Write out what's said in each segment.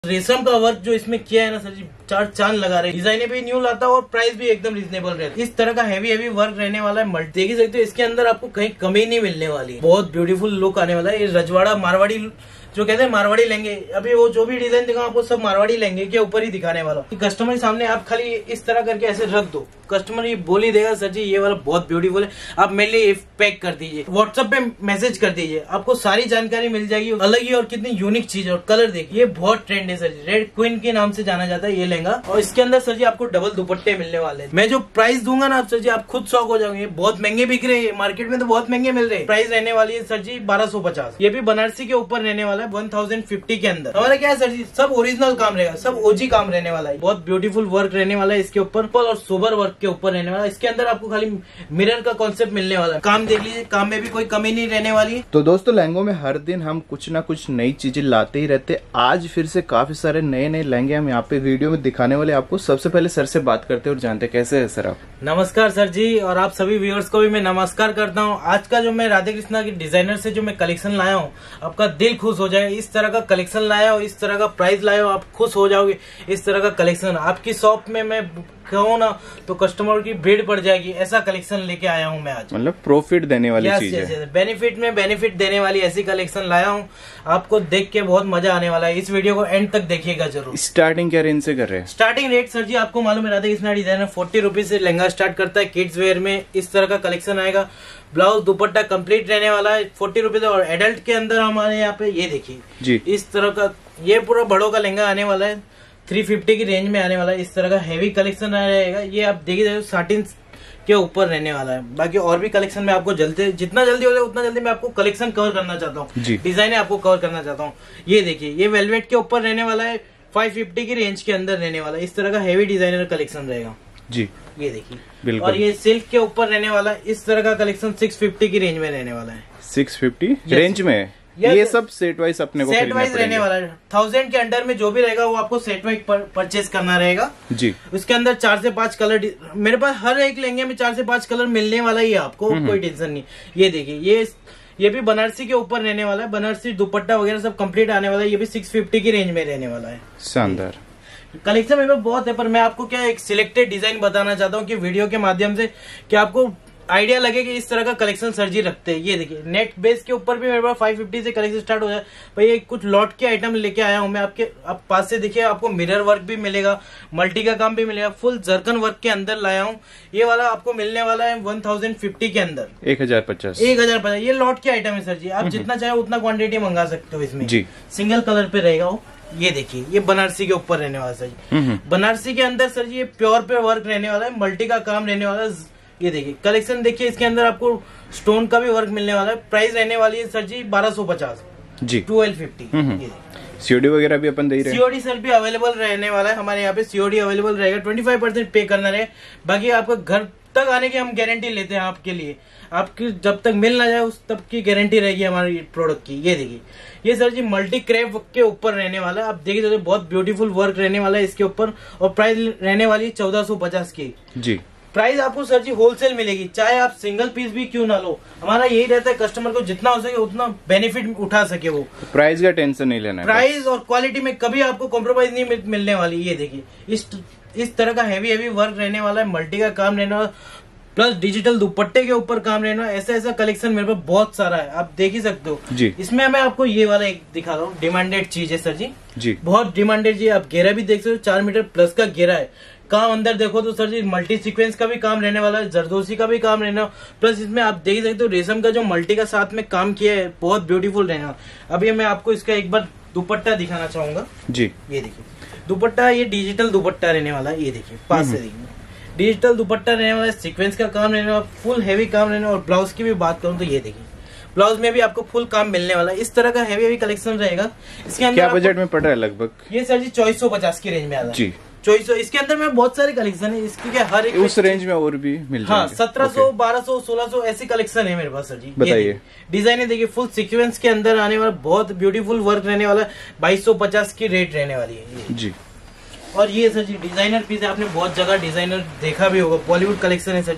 रेशम का वर्क जो इसमें किया है ना सर जी, चार चांद लगा रहे हैं। डिजाइन भी न्यू लाता है और प्राइस भी एकदम रिजनेबल रहता है। इस तरह का हैवी वर्क रहने वाला है। देख ही सकते हो इसके अंदर आपको कहीं कमी नहीं मिलने वाली है। बहुत ब्यूटीफुल लुक आने वाला है। ये रजवाड़ा मारवाड़ी जो कहते हैं मारवाड़ी लहंगे, अभी वो जो भी डिजाइन दिखाऊं आपको सब मारवाड़ी लहंगे के ऊपर ही दिखाने वाला हूँ। कस्टमर के सामने आप खाली इस तरह करके ऐसे रख दो, कस्टमर ये बोल ही देगा सर जी ये वाला बहुत ब्यूटीफुल है, आप मेरे लिए पैक कर दीजिए, व्हाट्सएप पे मैसेज कर दीजिए, आपको सारी जानकारी मिल जाएगी। अलग ही और कितनी यूनिक चीज है। और कलर देखिए, ये बहुत ट्रेंड है सर जी, रेड क्वीन के नाम से जाना जाता है ये लहंगा। और इसके अंदर सर जी आपको डबल दुपट्टे मिलने वाले हैं। मैं जो प्राइस दूंगा ना आप सर जी, आप खुद शॉक हो जाओगे। बहुत महंगे बिक रहे हैं, मार्केट में तो बहुत महंगे मिल रहे हैं। प्राइस रहने वाली है सर जी 1250। ये भी बनारसी के ऊपर रहने वाला है 1050 के अंदर। हमारा क्या है सर जी, सब ओरिजिनल काम रहेगा, सब ओजी काम रहने वाला है। बहुत ब्यूटीफुल वर्क रहने वाला है इसके ऊपर और सोबर वर्क के ऊपर रहने वाला है। इसके अंदर आपको खाली मिरर का कॉन्सेप्ट मिलने वाला है। काम देख लीजिए, काम में भी कोई कमी नहीं रहने वाली है। तो दोस्तों लहंगों में हर दिन हम कुछ ना कुछ नई चीजें लाते ही रहते। आज फिर से काफी सारे नए नए लहंगे हम यहाँ पे वीडियो में दिखाने वाले आपको। सबसे पहले सर से बात करते हैं और जानते हैं कैसे है सर आप। नमस्कार सर जी, और आप सभी व्यूअर्स को भी मैं नमस्कार करता हूँ। आज का जो मैं राधे कृष्णा की डिजाइनर से जो मैं कलेक्शन लाया हूँ, आपका दिल खुश हो जाए। इस तरह का कलेक्शन लाया हो, इस तरह का प्राइस लाया हो, आप खुश हो जाओगे। इस तरह का कलेक्शन आपकी शॉप में मैं कहूँ ना तो कस्टमर की भीड़ पड़ जाएगी। ऐसा कलेक्शन लेके आया हूँ मैं आज। मतलब प्रॉफिट देने वाली चीज है, बेनिफिट में बेनिफिट देने वाली ऐसी कलेक्शन लाया हूँ। आपको देख के बहुत मजा आने वाला है। इस वीडियो को एंड तक देखिएगा जरूर। स्टार्टिंग क्या रेंज से कर रहे हैं? स्टार्टिंग रेट सर जी आपको मालूम है, राधे कृष्णा डिजाइनर 40 रुपीज से लहंगा स्टार्ट करता है। किड्स वेयर में इस तरह का कलेक्शन आएगा। ब्लाउज दुपट्टा कंप्लीट रहने वाला है 40 रुपीज। और एडल्ट के अंदर हमारे यहाँ पे ये देखिए इस तरह का, ये पूरा बड़ों का लहंगा आने वाला है 350 की रेंज में आने वाला है। इस तरह का हैवी कलेक्शन रहेगा। ये आप देखिए साटिन के ऊपर रहने वाला है। बाकी और भी कलेक्शन में आपको जल्दी, जितना जल्दी हो जाए उतना जल्दी मैं आपको कलेक्शन कवर करना चाहता हूँ, डिजाइन आपको कवर करना चाहता हूँ। ये देखिए, ये वेलवेट के ऊपर रहने वाला है 550 की रेंज के अंदर रहने वाला है। इस तरह का हैवी डिजाइनर कलेक्शन रहेगा जी। ये देखिए, और ये सिल्क के ऊपर रहने वाला है। इस तरह का कलेक्शन 650 की रेंज में रहने वाला है। 650 रेंज में ये सब सेट वाइज अपने को सेट वाइज रहने वाला है। 1000 के अंडर में जो भी रहेगा वो आपको सेट वाइज परचेज करना रहेगा जी। उसके अंदर 4 से 5 कलर, मेरे पास हर एक लहंगे में 4 से 5 कलर मिलने वाला ही है आपको, कोई टेंशन नहीं। ये देखिए, ये भी बनारसी के ऊपर रहने वाला है। बनारसी दुपट्टा वगैरह सब कंप्लीट आने वाला है। ये भी 650 की रेंज में रहने वाला है। शानदार कलेक्शन मेरे पास बहुत है, पर मैं आपको क्या एक सिलेक्टेड डिजाइन बताना चाहता हूँ कि वीडियो के माध्यम से कि आपको आइडिया लगे कि इस तरह का कलेक्शन सर जी रखते हैं। ये देखिए, नेट बेस के ऊपर भी मेरे पास 550 से कलेक्शन स्टार्ट हो जाए। भाई ये कुछ लॉट के आइटम लेके आया हूँ मैं आपके। आप पास से देखिए, आपको मिरर वर्क भी मिलेगा, मल्टी का काम भी मिलेगा, फुल जर्कन वर्क के अंदर लाया हूँ। ये वाला आपको मिलने वाला है 1050 के अंदर 1050। ये लॉट के आइटम है सर जी। आप जितना चाहे उतना क्वांटिटी मंगा सकते हो इसमें जी। सिंगल कलर पे रहेगा वो। ये देखिए, ये बनारसी के ऊपर रहने वाला सर जी। बनारसी के अंदर सर जी ये प्योर पे वर्क रहने वाला है, मल्टी का काम रहने वाला है। ये देखिए कलेक्शन देखिए, इसके अंदर आपको स्टोन का भी वर्क मिलने वाला है। प्राइस रहने वाली है सर जी 1250 जी, 1250। सीओडी वगैरह भी अपन दे रहे हैं। सीओडी सर भी अवेलेबल रहने वाला है हमारे यहाँ पे। सीओडी अवेलेबल रहेगा, 25% पे करना रहे। बाकी आपको घर तक आने की हम गारंटी लेते हैं आपके लिए। आपकी जब तक मिल ना जाए उस तब की गारंटी रहेगी हमारी प्रोडक्ट की। ये देखिए, ये सर जी मल्टी क्रेप के ऊपर रहने वाला है। आप देखिए तो बहुत ब्यूटीफुल वर्क रहने वाला है इसके ऊपर। और प्राइस रहने वाली है 1450 की जी। प्राइस आपको सर जी होलसेल मिलेगी, चाहे आप सिंगल पीस भी क्यों ना लो। हमारा यही रहता है कस्टमर को जितना हो सके उतना बेनिफिट उठा सके वो। प्राइस का टेंशन नहीं लेना है। प्राइस और क्वालिटी में कभी आपको कॉम्प्रोमाइज नहीं मिलने वाली। ये देखिए, इस तरह का हैवी वर्क रहने वाला है, मल्टी का काम रहने वाला, प्लस डिजिटल दुपट्टे के ऊपर काम रहना है। ऐसा कलेक्शन मेरे पास बहुत सारा है, आप देख ही सकते हो जी। इसमें मैं आपको ये वाला एक दिखा रहा हूँ, डिमांडेड चीज है सर जी, बहुत डिमांडेड जी। आप घेरा भी देख सकते हो, 4 मीटर प्लस का घेरा है। काम अंदर देखो तो सर जी मल्टी सीक्वेंस का भी काम रहने वाला है, जरदोसी का भी काम रहना। प्लस इसमें आप देख सकते हो रेशम का जो मल्टी का साथ में काम किया है, बहुत ब्यूटीफुल रहना। अभी मैं आपको इसका एक बार दुपट्टा दिखाना चाहूंगा जी। ये देखिए दुपट्टा, ये डिजिटल दुपट्टा रहने वाला है। ये देखिए पास से देखिए, डिजिटल दुपट्टा रहने वाला है, सीक्वेंस का काम रहने वाला, फुल हैवी काम रहने वाला। और ब्लाउज की भी बात करूँ तो ये देखिए, ब्लाउज में भी आपको फुल काम मिलने वाला है। इस तरह का हैवी कलेक्शन रहेगा। इसके अंदर क्या बजट में पड़ रहा है लगभग? ये सर जी 2450 की रेंज में आ रहा है जी। 2400। इसके अंदर में बहुत सारे कलेक्शन है। इसकी क्या हर एक उस रेंज में और भी मिल जाएंगे। हाँ, 1700, 1200, 1600 ऐसी कलेक्शन है मेरे पास सर जी। बताइए। डिजाइन देखिए, फुल सीक्वेंस के अंदर आने वाला, बहुत ब्यूटीफुल वर्क रहने वाला है। 2250 की रेट रहने वाली है जी। और ये सर जी डिजाइनर पीस है, आपने बहुत जगह डिजाइनर देखा भी होगा, बॉलीवुड कलेक्शन है सर जी।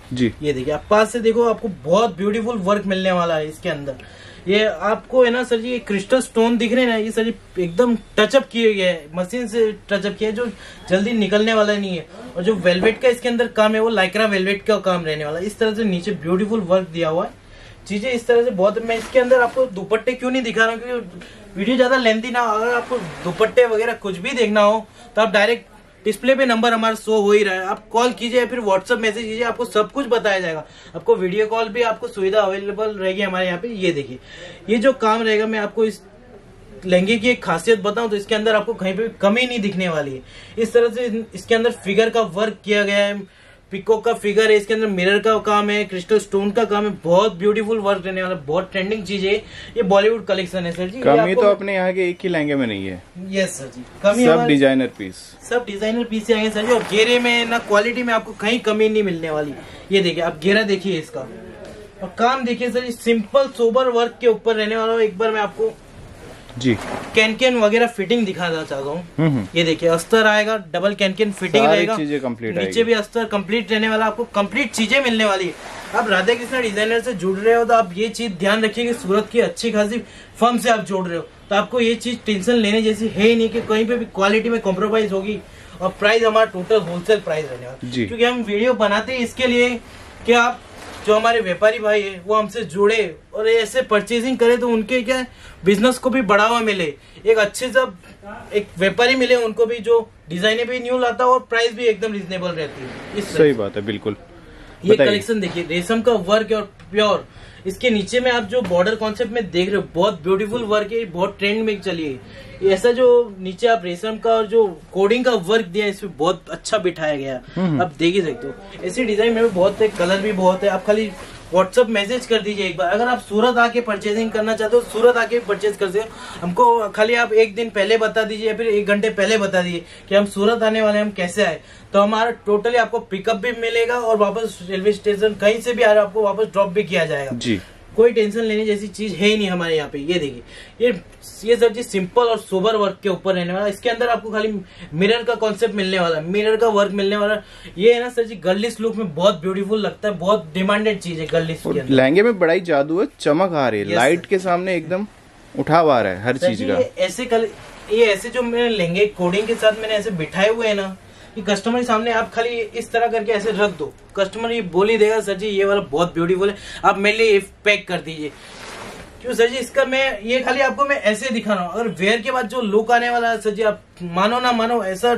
जी। ये देखिए, आप पास से देखो, आपको बहुत ब्यूटीफुल वर्क मिलने वाला है इसके अंदर। ये आपको है ना सर जी, ये क्रिस्टल स्टोन दिख रहे हैं ना, ये सर जी एकदम टचअप किए गए हैं, मशीन से टचअप किया है, जो जल्दी निकलने वाला नहीं है। और जो वेलवेट का इसके अंदर काम है वो लाइक्रा वेलवेट का काम रहने वाला है। इस तरह से नीचे ब्यूटीफुल वर्क दिया हुआ है, चीजें इस तरह से बहुत। मैं इसके अंदर आपको दुपट्टे क्यों नहीं दिखा रहा हूँ, क्योंकि वीडियो ज्यादा लेंथी ना। अगर आपको दुपट्टे वगैरह कुछ भी देखना हो तो आप डायरेक्ट डिस्प्ले पे नंबर हमारा शो हो ही रहा है, आप कॉल कीजिए, फिर व्हाट्सएप मैसेज कीजिए, आपको सब कुछ बताया जाएगा। आपको वीडियो कॉल भी आपको सुविधा अवेलेबल रहेगी हमारे यहाँ पे। ये देखिए, ये जो काम रहेगा, मैं आपको इस लहंगे की एक खासियत बताऊं तो इसके अंदर आपको कहीं पे कमी नहीं दिखने वाली है। इस तरह से इसके अंदर फिगर का वर्क किया गया है, पिकॉक का फिगर है, इसके अंदर मिरर का काम है, क्रिस्टल स्टोन का काम है, बहुत ब्यूटीफुल वर्क रहने वाला, बहुत ट्रेंडिंग चीज है। ये बॉलीवुड कलेक्शन है सर जी। कमी तो अपने यहाँ के एक ही लहंगे में नहीं है। यस सर जी, कमी सब डिजाइनर पीस, सब डिजाइनर पीस आएंगे सर जी। और घेरे में ना क्वालिटी में आपको कहीं कमी नहीं मिलने वाली। ये देखिए, आप घेरा देखिए इसका, और काम देखिए सर जी, सिंपल सोबर वर्क के ऊपर रहने वाला। एक बार मैं आपको जी कैन वगैरह फिटिंग दिखाना चाहता हूँ। ये देखिए, अस्तर आएगा, डबल कैन फिटिंग रहेगा, चीजें कंप्लीट, नीचे भी अस्तर कंप्लीट रहने वाला, आपको कंप्लीट चीजें मिलने वाली है। आप राधा कृष्णा डिजाइनर से जुड़ रहे हो तो आप ये चीज ध्यान रखिए कि सूरत की अच्छी खासी फर्म से आप जोड़ रहे हो, तो आपको ये चीज टेंशन लेने जैसी है ही नहीं कि कहीं पे भी क्वालिटी में कॉम्प्रोमाइज होगी। और प्राइस हमारा टोटल होलसेल प्राइस रहने वाला, क्योंकि हम वीडियो बनाते हैं इसके लिए कि आप जो हमारे व्यापारी भाई है वो हमसे जुड़े और ऐसे परचेजिंग करे तो उनके क्या बिजनेस को भी बढ़ावा मिले, एक अच्छे सा एक व्यापारी मिले उनको भी, जो डिजाइने भी न्यू लाता है और प्राइस भी एकदम रिजनेबल रहती है। सही बात है, बिल्कुल। ये कलेक्शन देखिए, रेशम का वर्क और प्योर, इसके नीचे में आप जो बॉर्डर कॉन्सेप्ट में देख रहे हो, बहुत ब्यूटीफुल वर्क है, बहुत ट्रेंड में चली है। ऐसा जो नीचे आप रेशम का और जो कोडिंग का वर्क दिया है, इसमें बहुत अच्छा बिठाया गया। आप देख ही सकते हो, ऐसी डिजाइन में बहुत है, कलर भी बहुत है। आप खाली व्हाट्सएप मैसेज कर दीजिए एक बार। अगर आप सूरत आके परचेजिंग करना चाहते हो, सूरत आके परचेज कर सकते हो। हमको खाली आप एक दिन पहले बता दीजिए या फिर 1 घंटे पहले बता दीजिए कि हम सूरत आने वाले हैं, हम कैसे आए, तो हमारा टोटली आपको पिकअप भी मिलेगा और वापस रेलवे स्टेशन कहीं से भी आ रहा आपको वापस ड्रॉप भी किया जाएगा जी। कोई टेंशन लेने जैसी चीज है ही नहीं हमारे यहाँ पे। ये देखिए, ये सर जी सिंपल और सोबर वर्क के ऊपर रहने वाला। इसके अंदर आपको खाली मिरर का कॉन्सेप्ट मिलने वाला, मिरर का वर्क मिलने वाला। ये है ना सर जी, गर्लिश लुक में बहुत ब्यूटीफुल लगता है, बहुत डिमांडेड चीज है गर्लिश के अंदर। लहंगे में बड़ा ही जादू है, चमक आ रही है, लाइट के सामने एकदम उठाव आ रहा है हर चीज का। ये ऐसे जो मैंने लहंगे कोडिंग के साथ मैंने ऐसे बिठाए हुए है ना, कि कस्टमर के सामने आप खाली इस तरह करके ऐसे रख दो, कस्टमर ये बोल ही देगा सर जी ये वाला बहुत ब्यूटीफुल है, आप मेरे लिए पैक कर दीजिए। क्यों सर जी, इसका मैं ये खाली आपको मैं ऐसे दिखा रहा हूँ। अगर वेयर के बाद जो लुक आने वाला है सर जी, आप मानो ना मानो, ऐसा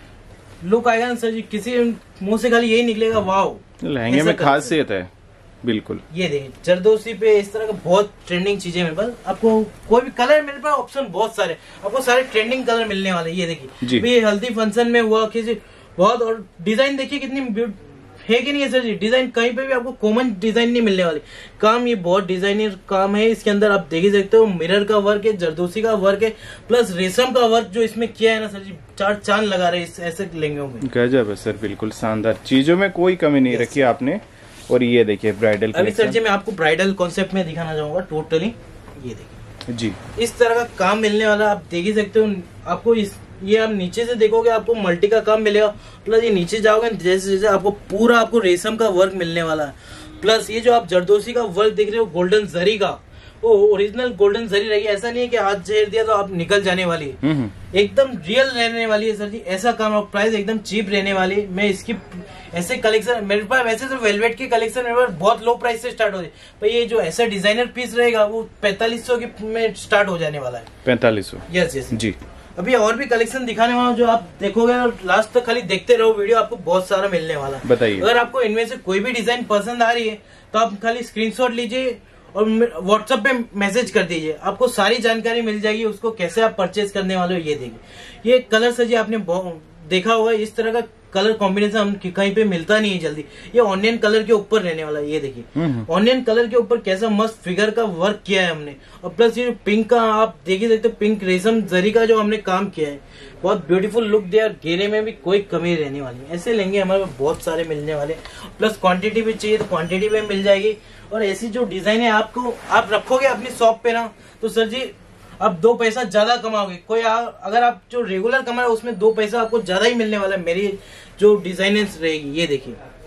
लुक आएगा ना सर जी, किसी मुंह से खाली यही निकलेगा वाओ। लहंगे में खासियत है, बिल्कुल। ये देखिए, जरदोसी पे इस तरह का बहुत ट्रेंडिंग चीजें मेरे पास। आपको कोई भी कलर मेरे पास ऑप्शन बहुत सारे, आपको सारे ट्रेंडिंग कलर मिलने वाले। ये देखिए, ये हल्दी फंक्शन में हुआ किसी बहुत, और डिजाइन देखिए कितनी है कि नहीं है सर जी, डिजाइन कहीं पे भी आपको कॉमन डिजाइन नहीं मिलने वाली। काम ये बहुत डिजाइनर काम है, इसके अंदर आप देख ही सकते हो, मिरर का वर्क है, जरदोसी का वर्क है, प्लस रेशम का वर्क जो इसमें किया है ना सर जी, 4 चांद लगा रहे हैं ऐसे लहंगों में। गजब है सर, बिल्कुल शानदार, चीजों में कोई कमी नहीं रखी आपने। और ये देखिए ब्राइडल, अभी सर जी मैं आपको ब्राइडल कॉन्सेप्ट में दिखाना चाहूंगा टोटली। ये देखिए जी, इस तरह का काम मिलने वाला, आप देख ही सकते हो। आपको ये आप नीचे से देखोगे आपको मल्टी का काम मिलेगा, प्लस ये नीचे जाओगे जैसे जैसे आपको पूरा आपको रेशम का वर्क मिलने वाला है। प्लस ये जो आप जरदोसी का वर्क देख रहे हो गोल्डन जरी का, वो ओरिजिनल गोल्डन जरी रहेगी, ऐसा नहीं है कि हाथ झेर दिया तो आप निकल जाने वाली है, एकदम रियल रहने वाली है सर जी। ऐसा काम और प्राइस एकदम चीप रहने वाली है। मैं इसकी ऐसे कलेक्शन मेरे पास, वैसे तो वेलवेट के कलेक्शन मेरे पास बहुत लो प्राइस से स्टार्ट हो जाए, पर ये जो ऐसा डिजाइनर पीस रहेगा वो 4500 के में स्टार्ट हो जाने वाला है। 4500? यस यस जी। अभी और भी कलेक्शन दिखाने वाला जो आप देखोगे और लास्ट तक खाली देखते रहो वीडियो, आपको बहुत सारा मिलने वाला है। बताइए, अगर आपको इनमें से कोई भी डिजाइन पसंद आ रही है तो आप खाली स्क्रीनशॉट लीजिए और व्हाट्सएप पे मैसेज कर दीजिए, आपको सारी जानकारी मिल जाएगी उसको कैसे आप परचेज करने वाले हो। ये देखिए, ये कलर सर जी आपने देखा होगा, इस तरह का कलर कॉम्बिनेशन हम कहीं पे मिलता नहीं है जल्दी। ये ऑनियन कलर के ऊपर रहने वाला है। ये देखिए, ऑनियन कलर के ऊपर कैसा मस्त फिगर का वर्क किया है हमने, और प्लस ये पिंक का आप देख ही सकते हो, पिंक रेशम जरी का जो हमने काम किया है, बहुत ब्यूटीफुल लुक दिया। घेरे में भी कोई कमी रहने वाली है। ऐसे लेंगे हमारे बहुत सारे मिलने वाले, प्लस क्वांटिटी भी चाहिए तो क्वांटिटी भी मिल जाएगी। और ऐसी जो डिजाइन है आपको आप रखोगे अपनी शॉप पे ना, तो सर जी आप 2 पैसा ज्यादा कमाओगे। अगर आप जो रेगुलर कमा रहे हो उसमें 2 पैसा आपको ज्यादा ही मिलने वाला है मेरी जो डिजाइनर्स रहेगी। ये देखिए,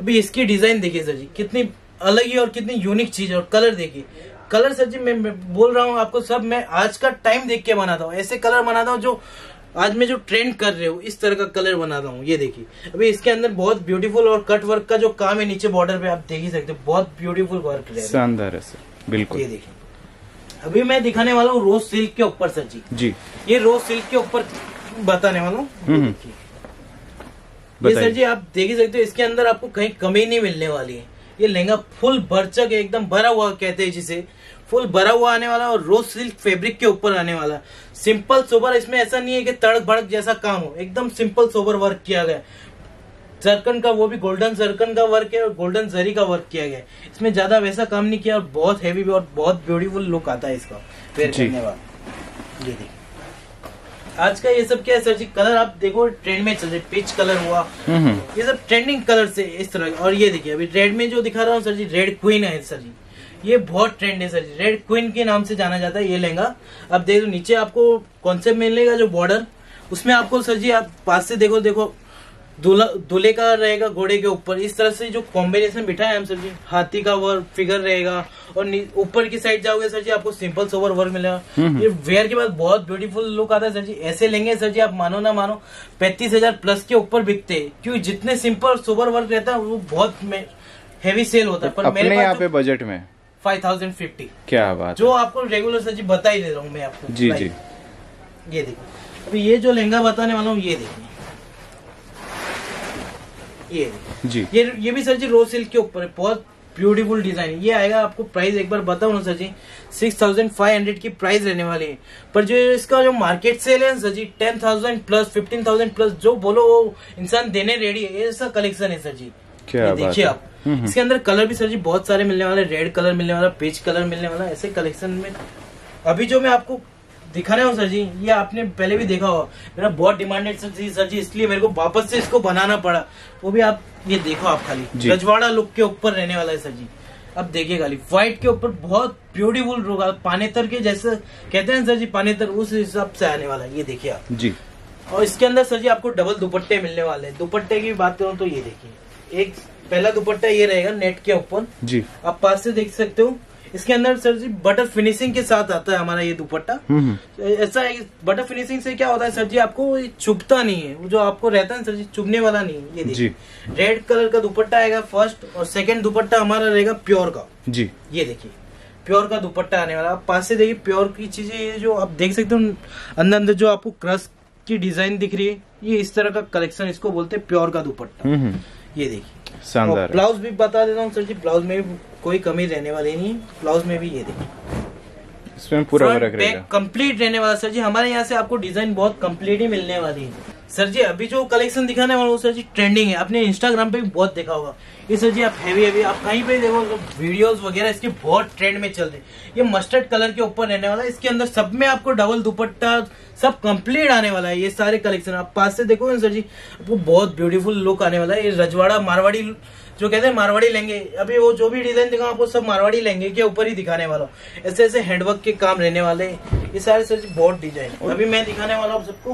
अभी इसकी डिजाइन देखिए सर जी, कितनी अलग ही और कितनी यूनिक चीज है। और कलर देखिए, कलर सर जी मैं बोल रहा हूँ आपको, सब मैं आज का टाइम देख के बनाता हूँ। ऐसे कलर बनाता हूँ जो आज में जो ट्रेंड कर रहे हो, इस तरह का कलर बनाता हूँ। ये देखिए, अभी इसके अंदर बहुत ब्यूटीफुल और कट वर्क का जो काम है नीचे बॉर्डर पे, आप देख ही सकते हो, बहुत ब्यूटीफुल वर्क है, शानदार है सर, बिल्कुल। ये देखिए, अभी मैं दिखाने वाला हूँ रोज सिल्क के ऊपर सर जी। ये रोज सिल्क के ऊपर बताने वाला हूँ। ये सर जी आप देख ही सकते हो, इसके अंदर आपको कहीं कमी नहीं मिलने वाली है। ये लहंगा फुल भरचक एकदम भरा हुआ कहते हैं जिसे, फुल भरा हुआ आने वाला और रोज सिल्क फैब्रिक के ऊपर आने वाला। सिंपल सोबर, इसमें ऐसा नहीं है कि तड़क भड़क जैसा काम हो, एकदम सिंपल सोबर वर्क किया गया। जरकन का, वो भी गोल्डन जरकन का वर्क है और गोल्डन जरी का वर्क किया गया है। इसमें ज्यादा वैसा काम नहीं किया और बहुत हैवी और बहुत ब्यूटीफुल लुक आता है इसका वेयर करने बाद। ये देखिए, आज का ये सब क्या है सर जी, कलर आप देखो ट्रेंड में चल रहे, पिच कलर हुआ, ये सब ट्रेंडिंग कलर से इस तरह। और ये देखिए, अभी रेड में जो दिखा रहा हूँ सर जी, रेड क्वीन है सर जी, ये बहुत ट्रेंड है सर जी, रेड क्वीन के नाम से जाना जाता है ये लहंगा। अब देखो नीचे आपको कॉन्सेप्ट मिलेगा जो बॉर्डर, उसमें आपको सर जी आप पास से देखो दूल्हे का रहेगा घोड़े के ऊपर, इस तरह से जो कॉम्बिनेशन बिठाया है हम सर जी, हाथी का वर्क फिगर रहेगा। और ऊपर की साइड जाओगे सर जी, आपको सिंपल सोवर वर्क मिलेगा। ये वेयर के बाद बहुत ब्यूटीफुल लुक आता है सर जी। ऐसे लेंगे सर जी, आप मानो ना मानो 35,000 प्लस के ऊपर बिकते हैं, क्योंकि जितने सिंपल सोवर वर्क रहता है वो बहुत हैवी सेल होता है। पर मेरे यहाँ पे बजट में 5050, क्या बात, जो आपको रेगुलर सर जी बता ही दे रहा हूँ मैं आपको। जी। ये देखिए, अभी ये जो लहंगा बताने वाला हूँ, ये देखिए, ये जी, ये भी सर जी रोज सिल्क के ऊपर है, बहुत ब्यूटीफुल डिजाइन। ये आएगा आपको प्राइस एक बार बताऊं ना सर जी, 6500 की प्राइस रहने वाली है। पर जो इसका जो मार्केट सेल है सर जी, 10,000 प्लस 15,000 प्लस, जो बोलो वो इंसान देने रेडी है, ऐसा कलेक्शन है सर जी। क्या देखिए आप, इसके अंदर कलर भी सर जी बहुत सारे मिलने वाले, रेड कलर मिलने वाला, पीच कलर मिलने वाला, ऐसे कलेक्शन में। अभी जो मैं आपको दिखा रहा हूँ सर जी, ये आपने पहले भी देखा होगा, मेरा बहुत डिमांडेड सर जी, इसलिए मेरे को वापस से इसको बनाना पड़ा। वो भी आप ये देखो, आप खाली रजवाड़ा लुक के ऊपर रहने वाला है सर जी। अब देखिए खाली व्हाइट के ऊपर बहुत ब्यूटीफुल होगा, पानेतर के जैसे कहते हैं सर जी, पानेतर उस हिसाब से आने वाला है। ये देखिए आप जी। और इसके अंदर सर जी आपको डबल दुपट्टे मिलने वाले हैं। दुपट्टे की बात करूँ तो ये देखिए, एक पहला दुपट्टा ये रहेगा नेट के ऊपर जी, आप पास से देख सकते हो। इसके अंदर सर जी बटर फिनिशिंग के साथ आता है हमारा ये दुपट्टा। ऐसा बटर फिनिशिंग से क्या होता है सर जी, आपको चुभता नहीं है, जो आपको रहता है सर जी, चुभने वाला नहीं है। ये देखिए, रेड कलर का दुपट्टा आएगा फर्स्ट, और सेकंड दुपट्टा हमारा रहेगा प्योर का जी। ये देखिए, प्योर का दुपट्टा आने वाला। आप पास से देखिए, प्योर की चीजें ये जो आप देख सकते हो, अंदर जो आपको क्रश की डिजाइन दिख रही है, ये इस तरह का कलेक्शन, इसको बोलते हैं प्योर का दुपट्टा। ये देखिए, शानदार। ब्लाउज भी बता देता हूँ सर जी, ब्लाउज में भी कोई कमी रहने वाली नहीं, ब्लाउज में भी ये देखिए, इसमें पूरा वर्क रहेगा, कंप्लीट रहने वाला सर जी। हमारे यहाँ से आपको डिजाइन बहुत कंप्लीट ही मिलने वाली है सर जी। अभी जो कलेक्शन दिखाने वाला हूँ सर जी, ट्रेंडिंग है, आपने इंस्टाग्राम पे भी बहुत देखा होगा ये सर जी। आप हैवी आप कहीं पे देखो वीडियोस वगैरह इसके बहुत ट्रेंड में चल रहे। ये मस्टर्ड कलर के ऊपर रहने वाला है, इसके अंदर सब में आपको डबल दुपट्टा सब कंप्लीट आने वाला है। ये सारे कलेक्शन आप पास से देखो सर जी, आपको बहुत ब्यूटीफुल लुक आने वाला है। ये रजवाड़ा मारवाड़ी जो कहते हैं, मारवाड़ी लहंगे, अभी वो जो भी डिजाइन दिखाऊं आपको सब मारवाड़ी लहंगे के ऊपर ही दिखाने वाला हूँ। ऐसे ऐसे हैंडवर्क के काम रहने वाले, ये सारे सर जी बहुत डिजाइन अभी मैं दिखाने वाला हूँ सबको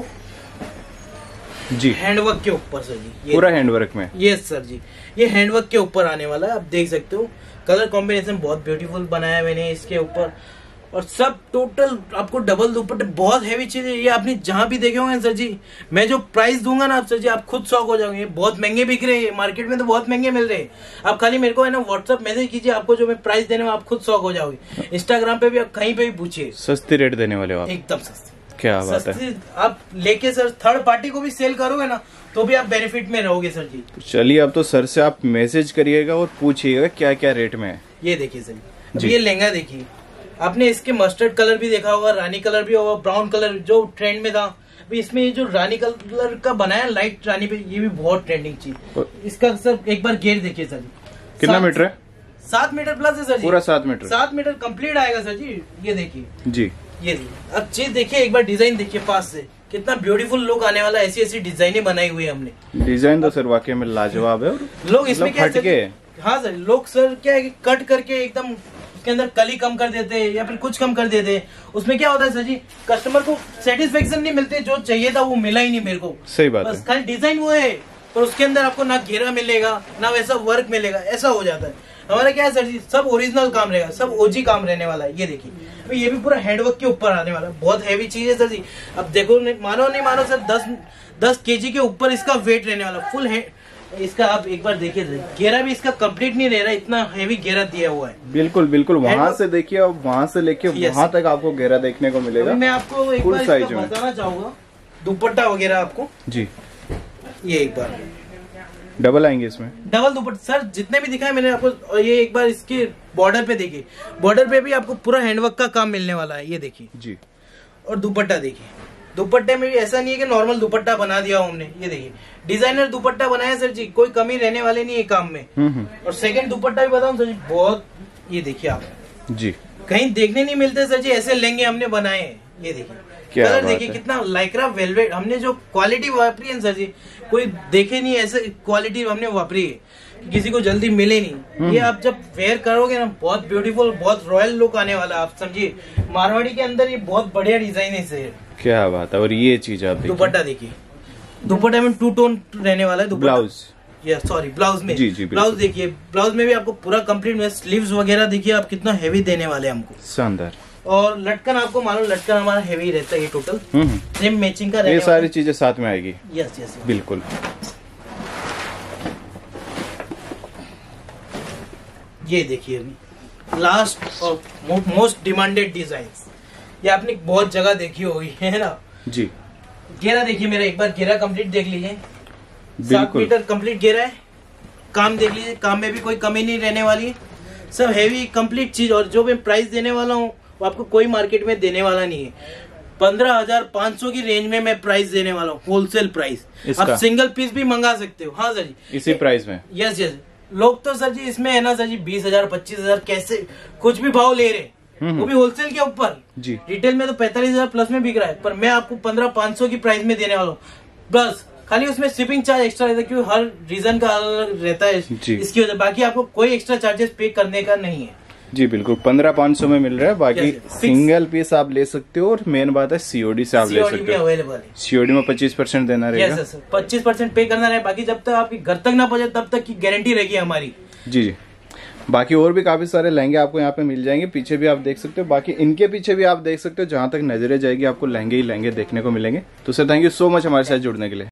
जी, हैंडवर्क के ऊपर सर जी, ये पूरा हैंडवर्क में। यस सर जी, ये हैंडवर्क के ऊपर आने वाला है। आप देख सकते हो कलर कॉम्बिनेशन बहुत ब्यूटीफुल बनाया मैंने इसके ऊपर, और सब टोटल आपको डबल दुपट्टे, बहुत हैवी चीज है ये। आपने जहां भी देखे होंगे सर जी, मैं जो प्राइस दूंगा ना आप सर जी, आप खुद शॉक हो जाओगे। बहुत महंगे बिक रहे हैं मार्केट में, तो बहुत महंगे मिल रहे हैं। आप खाली मेरे को है ना व्हाट्सएप मैसेज कीजिए, आपको जो मैं प्राइस देने में आप खुद शॉक हो जाओगे। इंस्टाग्राम पे भी आप कहीं पे भी पूछिए, सस्ते रेट देने वाले हो आप, एकदम सस्ते। क्या बात है, आप लेके सर थर्ड पार्टी को भी सेल करोगे ना तो भी आप बेनिफिट में रहोगे सर जी। चलिए, अब तो सर से आप मैसेज करिएगा और पूछिएगा क्या क्या रेट में है। ये देखिए सर जी, ये लहंगा देखिए, आपने इसके मस्टर्ड कलर भी देखा होगा, रानी कलर भी होगा, ब्राउन कलर जो ट्रेंड में था। अभी इसमें ये जो रानी कलर का बनाया लाइट रानी पे, ये भी बहुत ट्रेंडिंग चीज। इसका सर एक बार घेर देखिए सर जी, कितना मीटर है? 7 मीटर प्लस है सर जी, पूरा 7 मीटर, 7 मीटर कंप्लीट आएगा सर जी। ये देखिए जी, ये अब चीज देखिए, एक बार डिजाइन देखिए पास से, कितना ब्यूटीफुल लुक आने वाला। ऐसी ऐसी डिजाइने बनाई हुई है हमने। डिजाइन तो सर वाकई में लाजवाब है। लोग इसमें क्या है, हाँ सर, लोग सर क्या है कि कट करके एकदम उसके अंदर कली कम कर देते हैं या फिर कुछ कम कर देते हैं। उसमें क्या होता है सर जी, कस्टमर को सेटिस्फेक्शन नहीं मिलते, जो चाहिए था वो मिला ही नहीं मेरे को। सही बात है, खाली डिजाइन वो है और उसके अंदर आपको ना घेरा मिलेगा ना वैसा वर्क मिलेगा, ऐसा हो जाता है। हमारा क्या है सर जी, सब ओरिजिनल काम रहेगा, सब ओजी काम रहने वाला है। ये देखिए, तो ये भी पूरा हैंडवर्क के ऊपर आने वाला है, बहुत हैवी चीज है सर जी। अब देखो, मानो नहीं मानो सर, 10 kg के ऊपर इसका वेट रहने वाला, फुल है इसका। आप एक बार देखिए, घेरा भी इसका कंप्लीट नहीं रह रहा, इतना हैवी घेरा दिया हुआ है। बिल्कुल बिल्कुल, वहाँ से देखिए, अब वहाँ से लेके वहाँ तक आपको घेरा देखने को मिलेगा। मैं आपको एक बार इसका बताना चाहूंगा, दुपट्टा वगैरह आपको जी, ये एक बार डबल आएंगे इसमें, डबल दुपट्टा सर, जितने भी दिखाए मैंने आपको। और ये एक बार इसके बॉर्डर पे देखिए, बॉर्डर पे भी आपको पूरा हैंडवर्क का काम मिलने वाला है, ये देखिए जी। और दुपट्टा देखिए, दुपट्टे में भी ऐसा नहीं है कि नॉर्मल दुपट्टा बना दिया हमने, ये देखिए डिजाइनर दुपट्टा बनाया सर जी, कोई कमी रहने वाली नहीं है काम में। और सेकंड दुपट्टा भी बताऊं सर जी, बहुत, ये देखिए आप जी, कहीं देखने नहीं मिलते सर जी, ऐसे लहंगे हमने बनाए हैं। ये देखिए कलर देखिए कितना लाइक्रा वेलवेट, हमने जो क्वालिटी वापरी है सर जी, कोई देखे नहीं ऐसे क्वालिटी हमने वापरी है, किसी को जल्दी मिले नहीं। ये आप जब वेयर करोगे ना, बहुत ब्यूटीफुल, बहुत रॉयल लुक आने वाला, आप समझिए। मारवाड़ी के अंदर ये बहुत बढ़िया डिजाइन है इसे, क्या बात है। और ये चीज आप दुपट्टा देखिए, दुपट्टे में 2 टोन रहने वाला है। ब्लाउज, या सॉरी ब्लाउज में, जी, ब्लाउज देखिए, ब्लाउज में भी आपको पूरा कंप्लीट में स्लीव्स वगैरह देखिए आप, कितना हैवी देने वाले हमको, शानदार। और लटकन आपको मालूम, लटकन हमारा हैवी रहता है, ये टोटल सेम मैचिंग का, ये सारी चीजें साथ में आएगी। यस यस बिल्कुल। ये देखिए अभी लास्ट और मोस्ट डिमांडेड डिजाइन, ये आपने बहुत जगह देखी होगी, है ना जी। घेरा देखिए मेरा, एक बार घेरा कंप्लीट देख लीजिए, 7 बिल्कुल मीटर कंप्लीट घेरा है। काम देख लीजिए, काम में भी कोई कमी नहीं रहने वाली है, सब हैवी कंप्लीट चीज। और जो मैं प्राइस देने वाला हूँ वो आपको कोई मार्केट में देने वाला नहीं है। 15,500 की रेंज में मैं प्राइस देने वाला हूँ, होलसेल प्राइस। आप सिंगल पीस भी मंगा सकते हो। हाँ सर जी, इसी प्राइस में। Yes yes. लोग तो सर जी इसमें है ना सर जी 20,000 25,000 कैसे कुछ भी भाव ले रहे, वो भी होलसेल के ऊपर जी। रिटेल में तो 45,000 प्लस में बिक रहा है, पर मैं आपको 15,500 की प्राइस में देने वाला हूँ। बस खाली उसमें शिपिंग चार्ज एक्स्ट्रा रहता है, क्योंकि हर रीजन का अलग रहता है इसकी वजह, बाकी आपको कोई एक्स्ट्रा चार्जेस पे करने का नहीं है जी। बिल्कुल 15,500 में मिल रहा है, बाकी सिंगल पीस आप ले सकते हो। और मेन बात है सीओडी से आप ले सकते हो, अवेलेबल है। सीओडी में 25% देना रहेगा। 25% पे करना रहेगा, बाकी जब तक आपके घर तक ना पहुंचे तब तक की गारंटी रहेगी हमारी। जी जी। बाकी और भी काफी सारे लहंगे आपको यहाँ पे मिल जाएंगे, पीछे भी आप देख सकते हो, बाकी इनके पीछे भी आप देख सकते हो, जहां तक नजरें जाएगी आपको लहंगे ही लहंगे देखने को मिलेंगे। तो sir thank you so much हमारे साथ जुड़ने के लिए।